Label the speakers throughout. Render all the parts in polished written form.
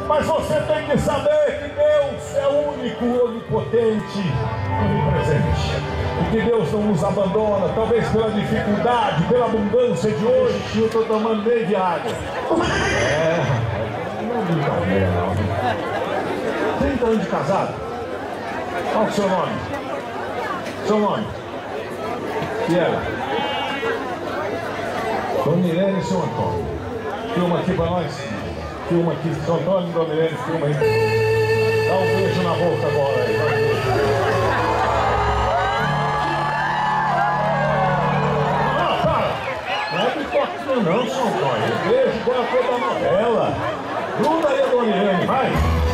Speaker 1: Mas você tem que saber que Deus é o único, onipotente, onipresente. E que Deus não nos abandona, talvez pela dificuldade, pela abundância de hoje, que eu estou tomando meio de água. Não é brincadeira, não. 30 anos de casado. Qual é o seu nome? Seu nome? E ela? Dona Irene e seu Antônio. Filma aqui pra nós. Filma aqui, seu Antônio e Dona Irene, filma aí. Dá um beijo na boca agora aí. Ah, para! Não é pipoquinho não, seu Antônio. Beijo igual a toda novela. Gruda aí a Dona Irene, vai!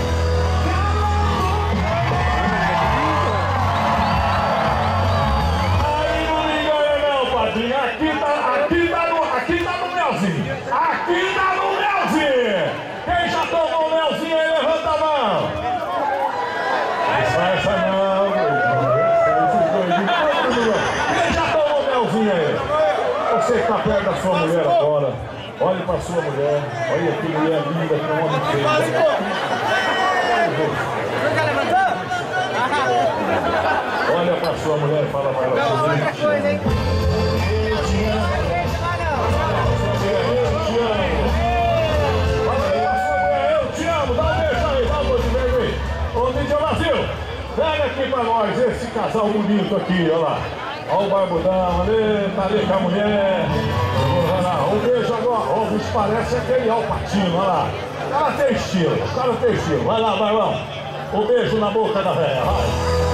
Speaker 1: Aí não me engana não, padrinho. Aqui tá no melzinho. Aqui tá no melzinho. Quem já tomou o melzinho aí, levanta a mão. Essa não. Quem já tomou o melzinho aí? Você que tá perto da sua mulher agora. Olhe pra sua mulher. Olha que mulher linda, que homem feio. Olha pra sua mulher e fala pra ela. Pega aqui pra nós, esse casal bonito aqui, olha lá. Olha o barbudão ali, tá ali com a mulher. Olha lá, um beijo agora. Ó, nos parece aquele Alpatino, olha lá. O cara tem estilo, Vai lá, vai lá. Um beijo na boca da velha, vai.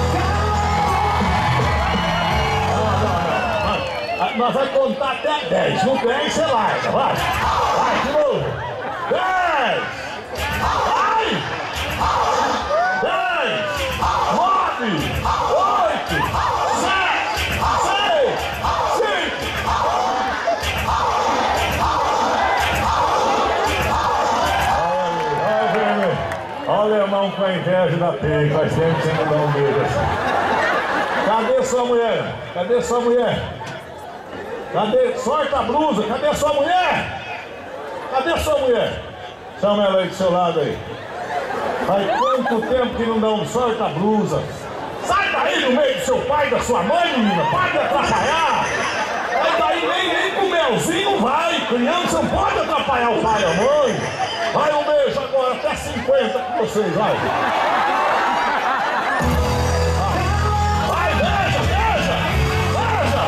Speaker 1: Nós vamos contar até 10. No 10 você larga, vai. Vai de novo. 10. Vai. 9, 8, 7, 6, 5. Olha o alemão com a inveja da PEI, faz tempo que você não dá um beijo assim. Cadê sua mulher? Cadê sua mulher? Cadê? Sorta a blusa, cadê sua mulher? Cadê sua mulher? Chama ela aí do seu lado aí. Faz quanto tempo que não dá um sorte a blusa? Sai daí no meio do seu pai e da sua mãe, menina! Para de atrapalhar! Sai daí, nem com melzinho não vai! Criança não pode atrapalhar o pai e a mãe! Vai, um beijo agora, até 50 com vocês, vai! Vai, beija, beija! Beija!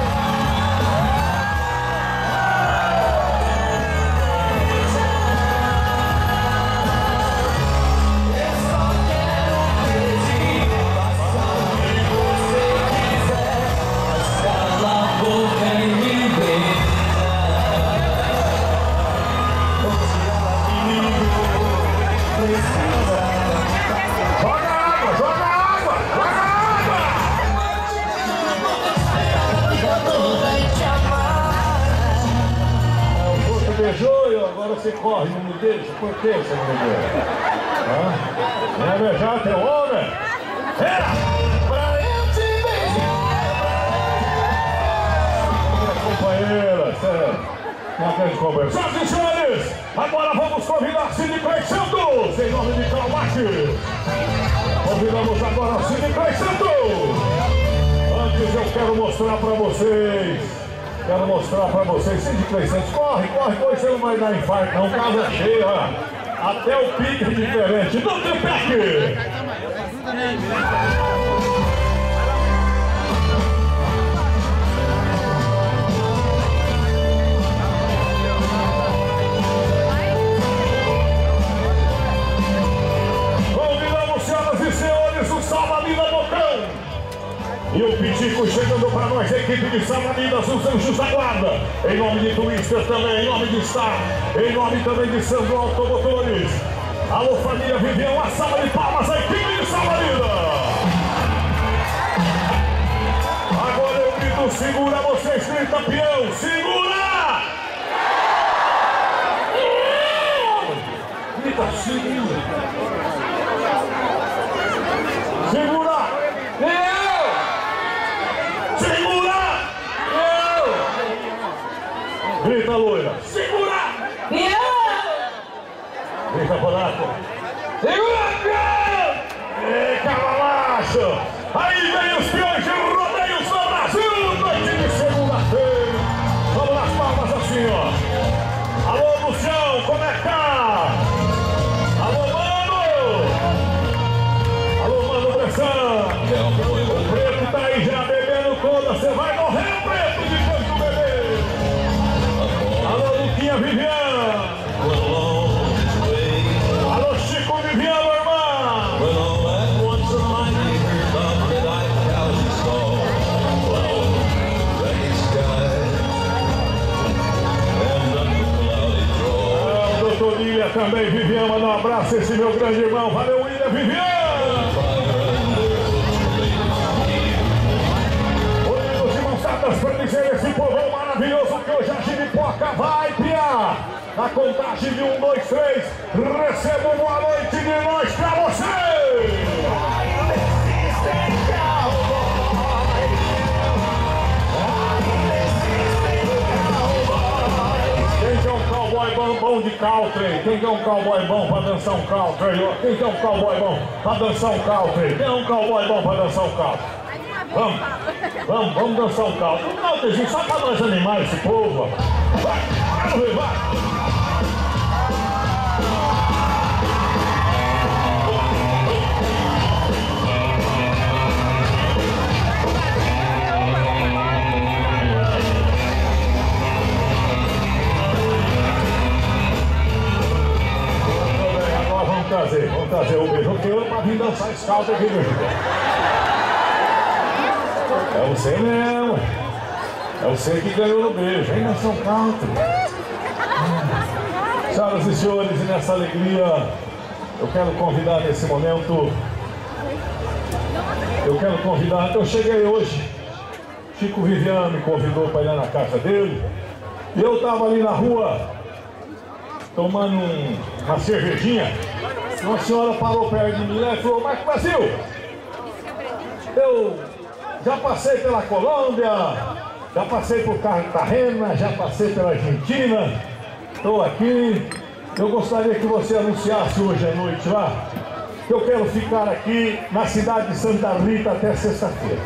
Speaker 1: Beijou e agora você corre, não me deixa. Por que você não me deixa? Não é beijar teu homem? É! Pra eu te beijar! Minha companheira, sério. Não tem companheira. Senhoras e senhores, agora vamos convidar Cine Clay Santos, em nome de Calmate. Convidamos agora Cine Clay Santos. Antes eu quero mostrar pra vocês. Cine Clay Santos, corre, você não vai dar infarto não, casa é cheia, olha. Até o pique é diferente, do Tepec! Convidamos, senhoras e senhores, o Salva-Vida Bocão! E o Pitico chegando para nós, a equipe de Salva-Vidas, os Anjos da Guarda. Em nome de Twister também, em nome de Star, em nome também de Sandro Automotores. Alô, família Vivian, uma salva de palmas, a equipe de Salva-Vidas. Agora eu grito, segura vocês, grita, peão, segura! Grita, segura! Segura! Grita, loira! Segura! Fica buraco. Segura! E cavalacho! Aí vem os peões de rodeios do Brasil! Noite de segunda-feira! Vamos nas palmas assim, ó! Alô, Lucião, como é que tá? Alô, mano! Alô, mano, pressão! O preto tá aí já bebendo toda, você vai morrer, preto, depois do bebê! Alô, Luquinha Viviane! Alô, Chico Viviane, irmão! William também, Viviane, manda um abraço esse meu grande irmão. Valeu, William, Viviane! Unidos de mãos dadas para dizer esse povão maravilhoso que hoje a Giripoca vai piar. Na contagem de 1, 2, 3, recebo boa noite de nós pra você! Quem que é um cowboy bom de country? Quem que é um cowboy bom pra dançar um country? Quem que é um cowboy bom pra dançar um country? Quem é um cowboy bom pra dançar um country? Vamos dançar um country. Um countryzinho só pra nós animar esse povo. Vai! Vamos trazer o beijoqueiro para vir dançar scout aqui, meu filho. É você mesmo. É você que ganhou no beijo. Vem dançar um country. Senhoras e senhores, e nessa alegria, eu quero convidar nesse momento. Eu cheguei hoje. Chico Viviane me convidou para ir lá na casa dele. E eu estava ali na rua, tomando uma cervejinha. Uma senhora parou perto de mim e falou: Marco Brasil, eu já passei pela Colômbia, já passei por Cartagena, já passei pela Argentina, estou aqui, eu gostaria que você anunciasse hoje à noite lá, que eu quero ficar aqui na cidade de Santa Rita até sexta-feira.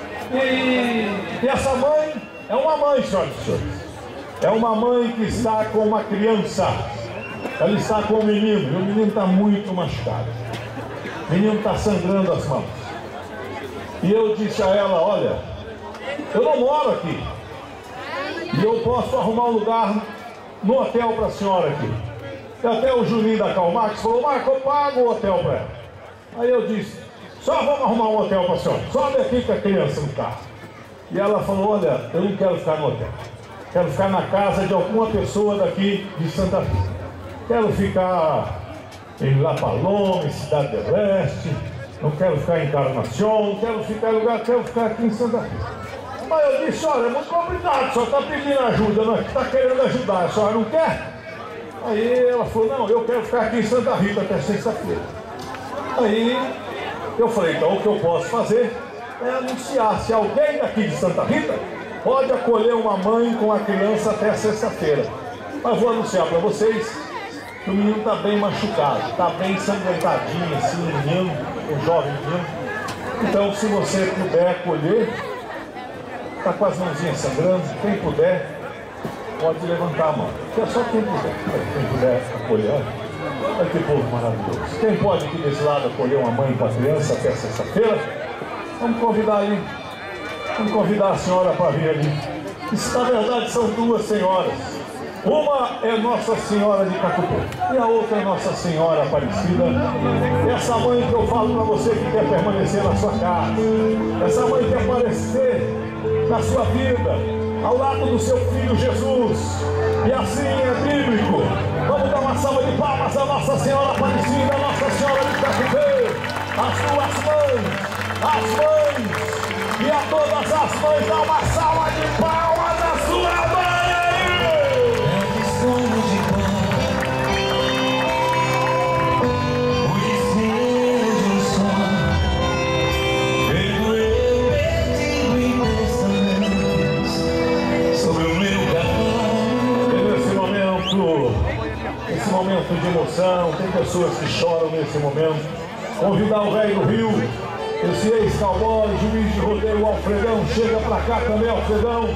Speaker 1: E essa mãe é uma mãe, senhoras e senhores, é uma mãe que está com uma criança. Ela está com o menino, e o menino está muito machucado. O menino está sangrando as mãos. E eu disse a ela: olha, eu não moro aqui. E eu posso arrumar um lugar no hotel para a senhora aqui. E até o Juninho da Calmax falou: Marco, eu pago o hotel para ela. Aí eu disse: só vamos arrumar um hotel para a senhora. Sobe aqui com a criança no carro. E ela falou: olha, eu não quero ficar no hotel. Quero ficar na casa de alguma pessoa daqui de Santa Rita. Quero ficar em La Paloma, em Cidade do Leste, não quero ficar em Encarnação, quero ficar aqui em Santa Rita. Mas eu disse: olha, é muito complicado, só está pedindo ajuda, não é? Está querendo ajudar, a senhora não quer? Aí ela falou: não, eu quero ficar aqui em Santa Rita até sexta-feira. Aí eu falei: então o que eu posso fazer é anunciar, se alguém daqui de Santa Rita pode acolher uma mãe com a criança até sexta-feira. Mas vou anunciar para vocês, o menino está bem machucado, está bem sangrentadinho assim, o menino, o jovem menino. Então, se você puder acolher, está com as mãozinhas sangrando, quem puder, pode levantar a mão. Que é só quem puder acolher. Olha que povo maravilhoso. Quem pode aqui desse lado acolher uma mãe com a criança até sexta-feira? Vamos convidar ali. Vamos convidar a senhora para vir ali. Isso, na verdade, são duas senhoras. Uma é Nossa Senhora de Cacupé e a outra é Nossa Senhora Aparecida. Essa mãe que eu falo para você que quer permanecer na sua casa, essa mãe que quer aparecer na sua vida, ao lado do seu filho Jesus. E assim é bíblico. Vamos dar uma salva de palmas a Nossa Senhora Aparecida, a Nossa Senhora de Cacupé, as mães, e a todas as mães, dá uma salva de palmas à sua mãe. Esse momento de emoção coração, tem pessoas que choram nesse momento. Convidar o velho do Rio, esse ex-cowboy, juiz de rodeio, o Alfredão, chega pra cá também, Alfredão.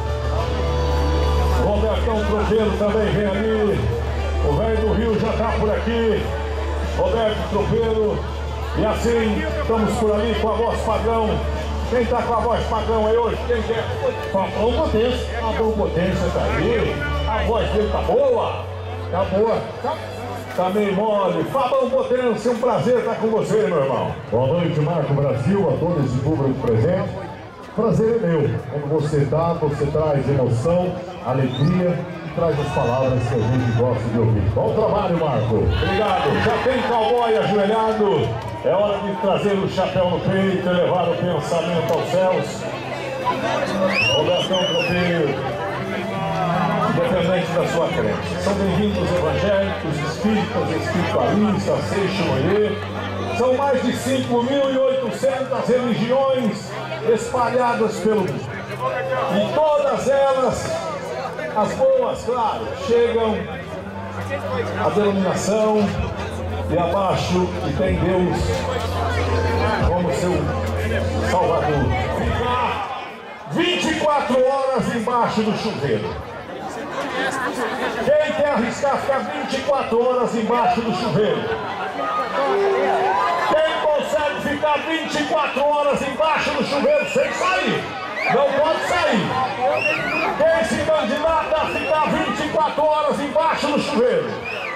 Speaker 1: Robertão Tropeiro também vem ali. O velho do Rio já tá por aqui. Roberto Tropeiro. E assim, estamos por ali com a voz padrão. Quem tá com a voz padrão aí hoje? Quem quer? Fabão Potência. Fabão Potência tá aí. A voz dele tá boa. Tá boa. Tá meio mole. Fabão Potência, um prazer estar com você, meu irmão.
Speaker 2: Boa noite, Marco Brasil, a todo esse público presente. Prazer é meu. Quando você dá, você traz emoção, alegria e traz as palavras que a gente gosta de ouvir. Bom trabalho, Marco.
Speaker 1: Obrigado. Já tem cowboy ajoelhado. É hora de trazer o chapéu no peito e levar o pensamento aos céus. Robertão Tropeiro, independente da sua crença. São bem-vindos evangélicos, espíritas, espiritualistas, seixoerê. São mais de 5.800 religiões espalhadas pelo mundo. E todas elas, as boas, claro, chegam à denominação e abaixo e tem Deus como seu Salvador. Ficar 24 horas embaixo do chuveiro. Quem quer arriscar ficar 24 horas embaixo do chuveiro? Quem consegue ficar 24 horas embaixo do chuveiro sem sair? Não pode sair. Quem se candidata a ficar 24 horas embaixo do chuveiro?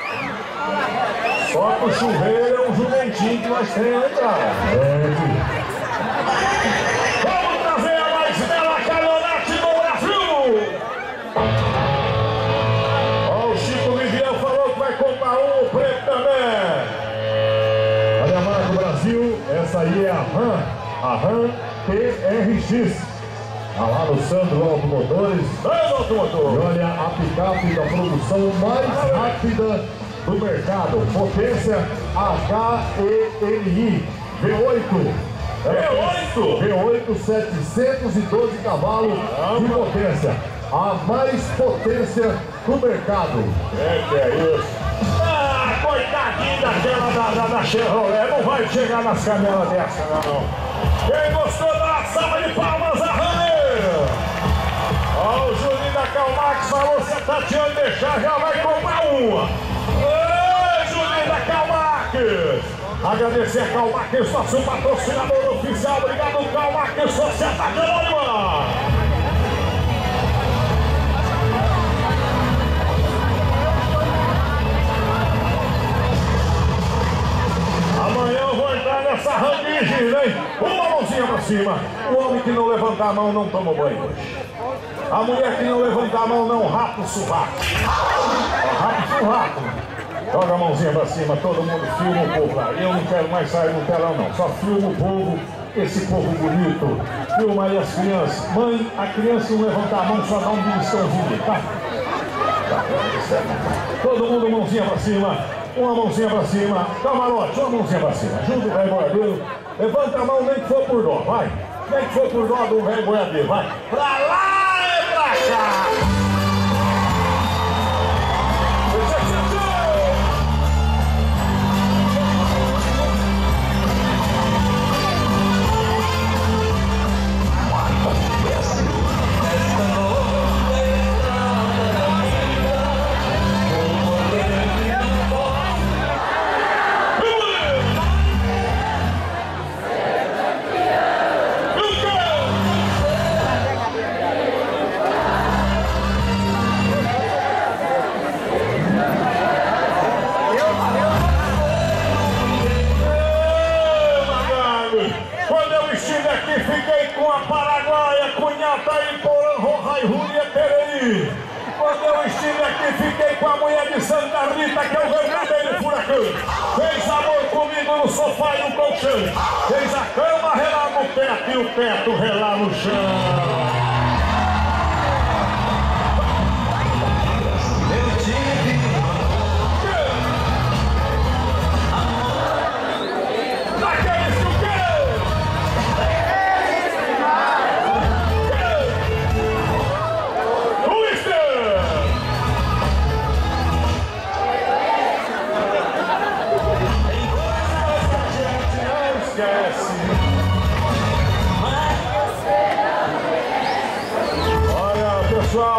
Speaker 1: Só que o chuveiro é um jumentinho que nós temos na entrada. Vamos trazer a mais bela caminhonete do Brasil! Ó, o Chico Vivian falou que vai comprar um, o preto também.
Speaker 2: Olha, Marco Brasil, essa aí é a RAM TRX. Lá no Sandro Automotores. E olha, a picape da produção mais rápida do mercado. Potência HEMI V8. V8, 712 cavalos de potência. A mais potência do mercado.
Speaker 1: Que é isso? Ah, coitadinha daquela da Chevrolet. Não vai chegar nas canelas dessa, não. Quem gostou da salva de palmas, arranha! Ó, o Juninho da Calmax falou: se a Tatiana deixar, já vai comprar uma. Ei, Juninho da Calmax! Agradecer a Calmax, nosso patrocinador oficial. Obrigado, Calmax, Sociedade Anônima. Amanhã eu vou entrar nessa ranguigem, hein? Uma mãozinha pra cima. O homem que não levantar a mão não toma banho hoje. A mulher que não levantar a mão não rapa o sovaco. Rapa o sovaco. Joga a mãozinha pra cima, todo mundo filma o povo lá. Eu não quero mais sair no telão não. Só filma o povo, esse povo bonito. Filma aí as crianças. Mãe, a criança não levantar a mão, só dá um beliscãozinho, tá? Todo mundo mãozinha pra cima. Uma mãozinha pra cima, camarote, uma mãozinha pra cima. Junto o velho boiadeiro. Levanta a mão, nem que for por dó, vai. Nem que for por dó do velho boiadeiro, vai. Pra lá e pra cá. Fiquei com a Paraguaia, Cunhata e Porã, Roja e Rúria Terei. Quando eu estive aqui, fiquei com a mulher de Santa Rita, que é o verdadeiro furacão. Fez amor comigo no sofá e no colchão. Fez a cama relar no teto e o teto relar no chão.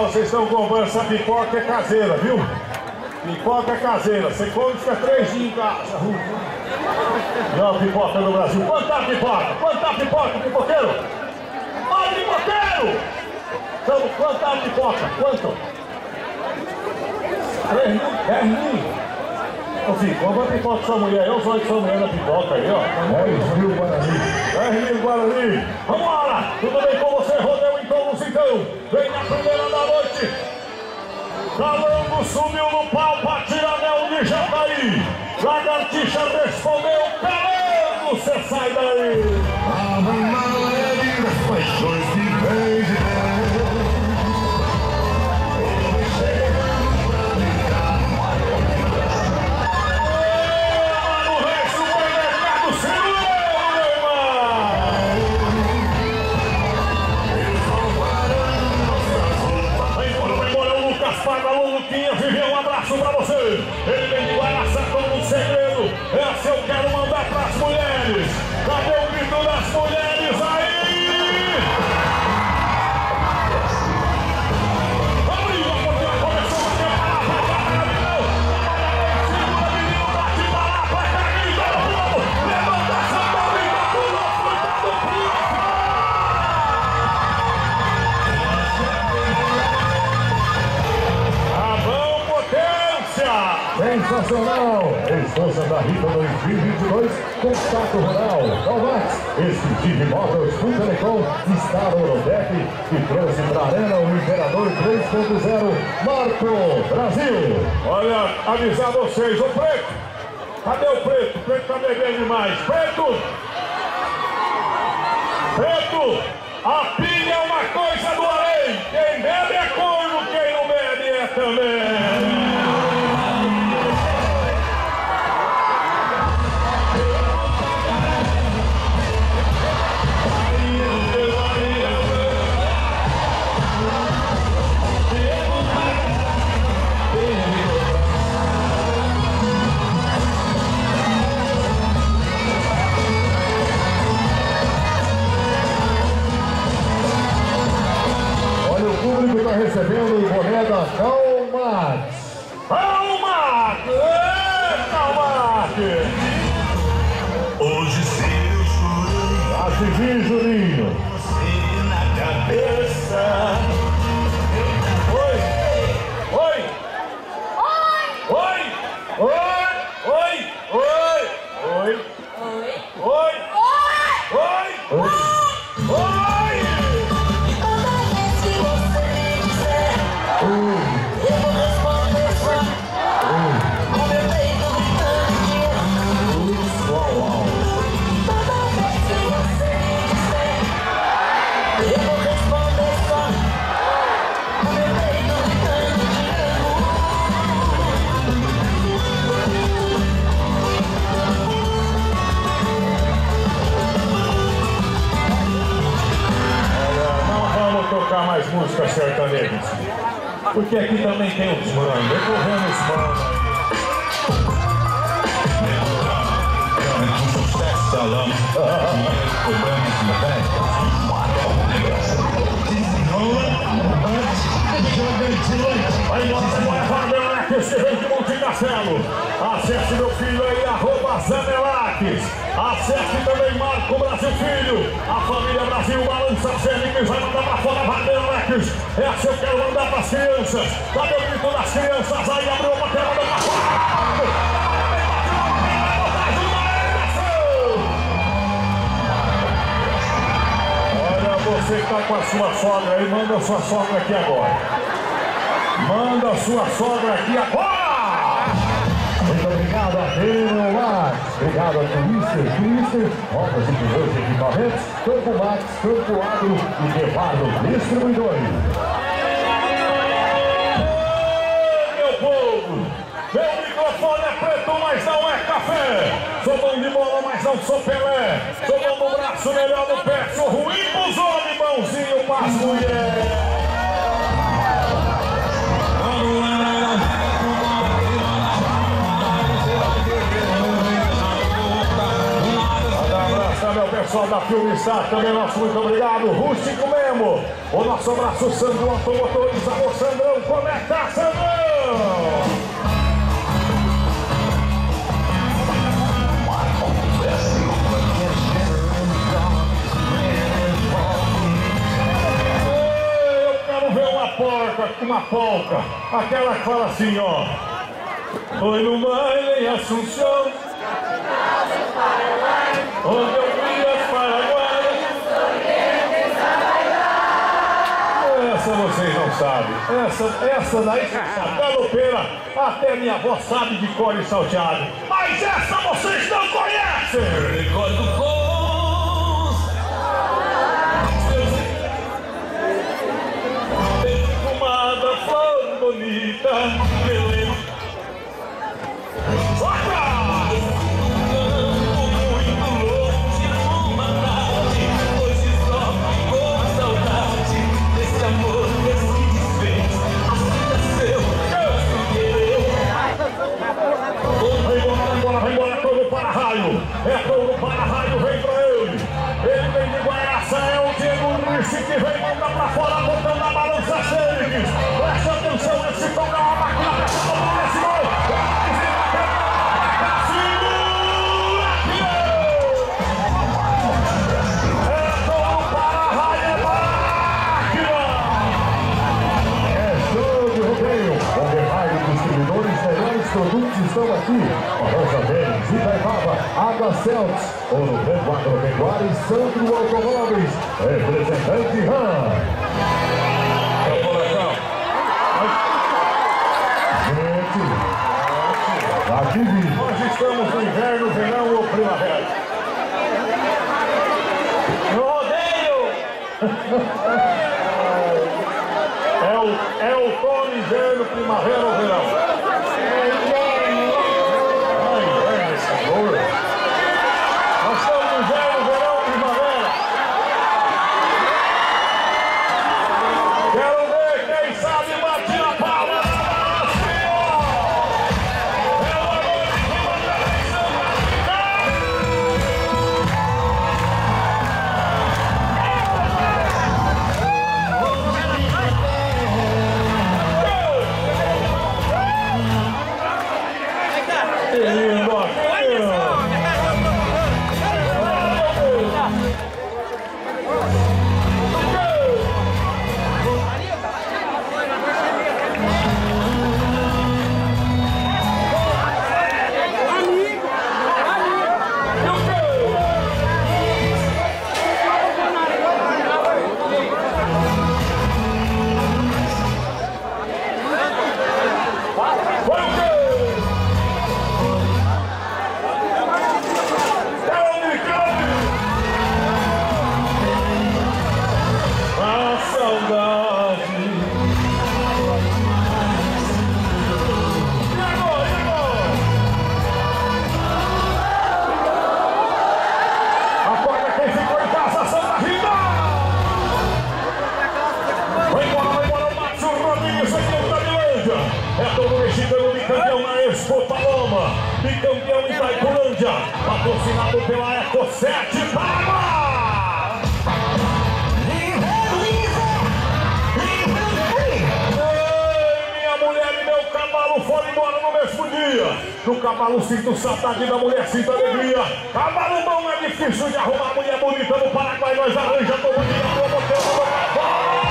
Speaker 1: vocês estão comprando essa pipoca é caseira, viu? Pipoca é caseira. Você come e fica 3 dias em casa. Melhor pipoca do Brasil. Quanto tá a pipoca? Quanto tá a pipoca, pipoqueiro? Ó, pipoqueiro! Então, quanto tá a pipoca? Quanto? 3 mil? 10 mil? Ô filho, compra a pipoca sua mulher. Eu sou de sua mulher na pipoca aí, ó.
Speaker 2: 10 mil Guarani.
Speaker 1: 10 mil Guarani. Vambora! Tudo bem com você? Rodeu em todos então. Vem na primeira da noite. Calango subiu no pau para tirar anel de Jataí. Lagartixa respondeu, Calango, você sai daí.
Speaker 2: A mão leve das paixões que vem de Deus.
Speaker 1: Mano, rei, supermercado, segura, Neymar. Vai embora, o Lucas Paga, o Luquinha, Vivian, um abraço pra você. Ele vem de Guaraçá como um segredo. Essa eu quero mandar pras mulheres. Cadê o grito das mulheres aí? Abriu a porta, começou a quebrar, vai para Milão. Segura, menino, bate pra lá, pra cá, grita no povo. Levanta essa mão, grita pulou, cuidado, pulou. Avão Potência.
Speaker 2: Sensacional! Esposa da Rita 2022, Contato Rural, Calvax, Exclusive Móveis, Full Telecom, Star Orodec, que trouxe para a Arena o Imperador 3.0, Marco Brasil.
Speaker 1: Olha, avisar vocês, o Preto. Cadê o Preto? O Preto tá bebendo demais. Preto! Preto! A pilha é uma coisa do além. Quem bebe é corno, quem não bebe é também.
Speaker 2: Recebendo o boné da Calmax.
Speaker 1: Calmax! Calmax!
Speaker 3: Hoje se eu chorei,
Speaker 2: Assim, Juninho.
Speaker 3: você na cabeça.
Speaker 1: Oi! Oi! Oi! Oi! Oi! Oi! Oi! Oi! Oi! Oi! Tocar mais músicas sertanejas, porque aqui também tem os manos, eu tô vendo os manos
Speaker 3: Com sucesso, salão. Cobramos de
Speaker 1: aí. Esse vem de Monte Castelo. Acesse meu filho aí, @Zanelaques. Acesse também Marco Brasil Filho. A família Brasil balança a cena e vai mandar pra fora Vanelaques. Essa eu quero mandar pras crianças. Cadê o grito das crianças aí? Abriu uma tela pra fora. Olha, você que tá com a sua sogra aí, manda a sua sogra aqui agora. Manda a sua sogra aqui agora!
Speaker 2: Muito obrigado a Reno Max. Obrigado a Twister, rodas e pneus de equipamentos, Campo Max, Campo Agro e Guevardo Distribuidores.
Speaker 1: Meu povo, meu microfone é preto, mas não é café. Sou bom de bola, mas não sou Pelé. Sou bom no braço, melhor no pé. Sou ruim pros homens, mãozinho pras mulheres. pessoal da Filmstar também, nosso muito obrigado. Rústico mesmo. O nosso abraço, Sandro Automotores. Alô, Sandrão, como é que tá, Sandrão? Uma polca, aquela que fala assim, ó. Foi no baile em Assunção, onde eu vi as paraguaias. Essa vocês não sabem. Essa daí você sabe. Galopeira, até minha avó sabe de cor e salteado. Mas essa vocês não conhecem!
Speaker 3: Recordo com flor bonita, beleza. Outra! Muito longe numa tarde, hoje só com saudade desse amor que se desfez. Assim nasceu, eu querer.
Speaker 1: Vai embora, todo para-raio. É todo para-raio, vem pra ele. Ele vem de Guaraçá, é o Diego Luiz que vem mandar pra fora, botando a balança Fênix. Presta atenção, esse pão da máquina, presta atenção nesse gol. É todo para-raio, é máquina.
Speaker 2: É show de rodeio. Overraio, distribuidores, melhores produtos estão aqui. Rosa Bens, Itaipava, Água Celts, Ouro Branco Agropecuária e Sandro Automóveis. Representante RAM. Aqui vi.
Speaker 1: Nós estamos no inverno, verão ou primavera. No rodeio! É outono, inverno, primavera ou verão? Nós estamos no inverno, verão, primavera. Quero ver quem sabe bater a palma. Bicampeão em Itaipulândia, patrocinado pela Eco 7 Palma! Minha mulher e meu cavalo foram embora no mesmo dia. No cavalo sinto saudade, da mulher sinto alegria. Cavalo bom é difícil de arrumar, mulher bonita no Paraguai nós arranja todo dia, promoção do cavalo.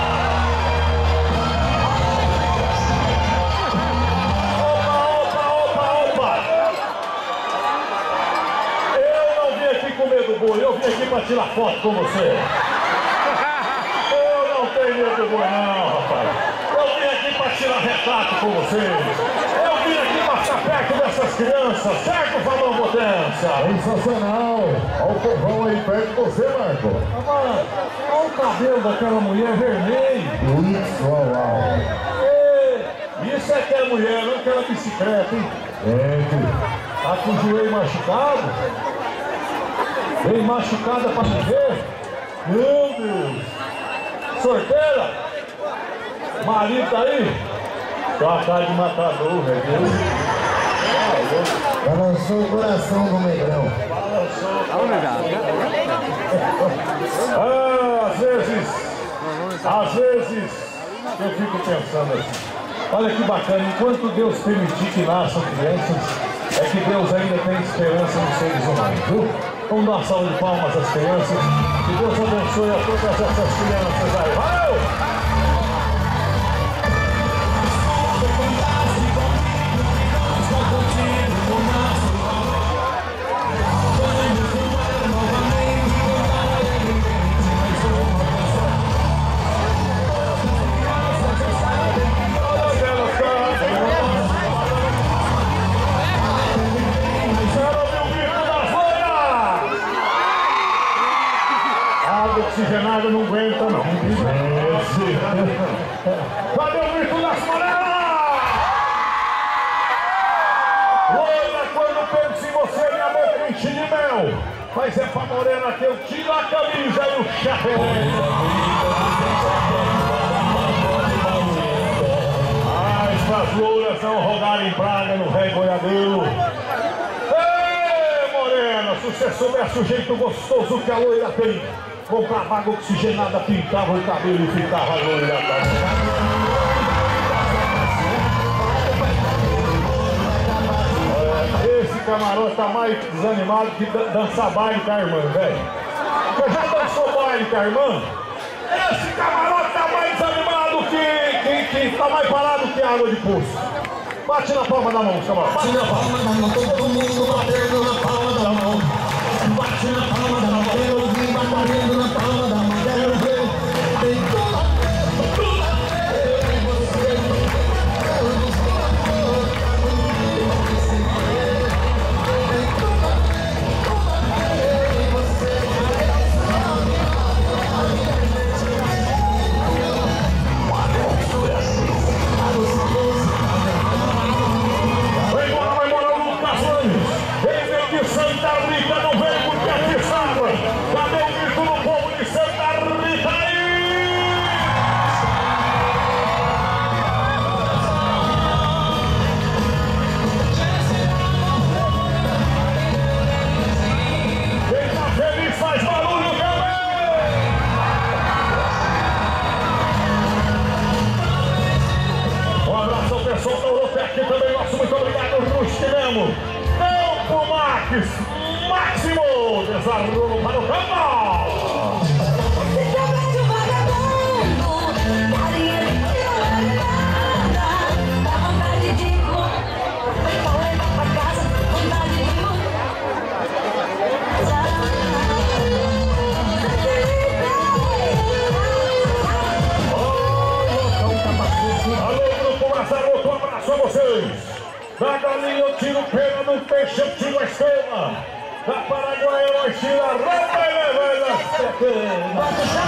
Speaker 1: Eu vim aqui para tirar foto com você. Eu não tenho medo do boi não, rapaz. Eu vim aqui para tirar retrato com você. Eu vim aqui para ficar perto dessas crianças, certo, Fabão Potência?
Speaker 2: Sensacional. Olha o povão aí perto de você, Marco.
Speaker 1: Olha o cabelo daquela mulher vermelho. Isso é que é mulher, não aquela bicicleta, hein? Tá com o joelho machucado? Bem machucada para viver? Meu Deus! Sorteira? Marido tá aí? Só a cara de matador, velho.
Speaker 4: Balançou o coração do negrão.
Speaker 1: Às vezes eu fico pensando assim, olha que bacana, enquanto Deus permitir que nasçam crianças, é que Deus ainda tem esperança nos seres humanos, viu? Vamos dar uma salva de palmas às crianças, que Deus abençoe a todas essas crianças aí. Valeu! Oxigenada não aguenta não. Cadê o grito das morenas? Loira, quando penso em você, minha boca enche de mel. Mas é pra morena que eu tiro a camisa e o chapéu. Mas pras louras não rodarem praga no rei boiadeiro. Ei, morena, se você soubesse o jeito gostoso que a loira tem, comprava água oxigenada, pintava o cabelo e ficava loira. Esse camarote tá mais desanimado que dançar baile com a irmã, velho. Você já dançou baile com a irmã? Esse camarote tá mais desanimado que tá mais parado que água de poço. Bate na palma da mão, camarote. Bate na palma da mão, todo mundo batendo na palma da mão. Bate na palma da mão, eu vim batendo na palma da mão, quero ver. Tem tudo a ver, eu e você. Tem tudo a ver, eu e você. Vai embora o Lucas Lange. Ele vem de Santa Rita, não vem porque aqui sabe. Cadê o grito do povo de Santa Rita aí? Quem tá feliz faz barulho também. Um abraço ao pessoal da Europec também, nosso muito obrigado, Rustinemo. Campo Max, Máximo, desarrollo para o campo. Alô, Grupo Mazaroto, um abraço a vocês. Da galinha eu tiro pena, do peixe eu tiro a estrela. Da Paraguaia nós tira a roupa e leva na sequência.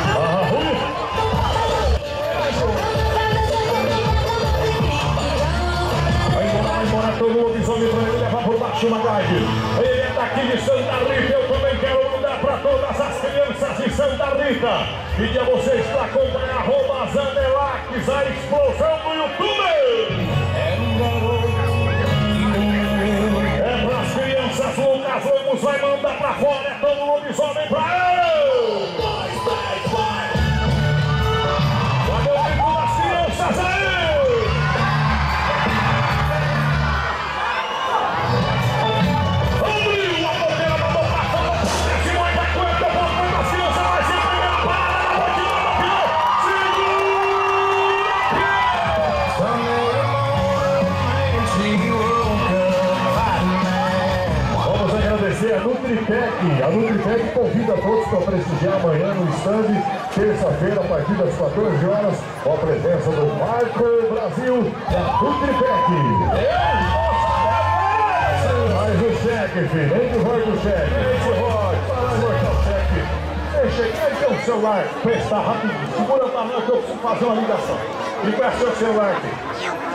Speaker 1: Vai embora todo mundo, bisomem pra ele levar por baixo uma grade. Ele é daqui de Santa Rita, eu também quero mandar pra todas as crianças de Santa Rita. Pedir a vocês pra acompanhar @Zanelax, a explosão do YouTube. É pras crianças, Lucas Lemos vai mandar pra fora, é todo lobisomem pra ele! Cadê o grito das crianças aí? Abriu a boqueira da boca, desce mais a cueca, a boca das crianças, vai ser a primeira parada da noite, vamos agradecer a Nutripec. A Nutripec convida todos para prestigiar amanhã no stand, terça-feira, a partir das 14 horas, com a presença do Marco Brasil da Nutripec. Mais o cheque, filho. Ele vai do cheque. Ele vai o cheque. Deixa aí, tem o celular. Presta rapidinho. Segura pra mim que eu preciso fazer uma ligação. Me presta o celular aqui.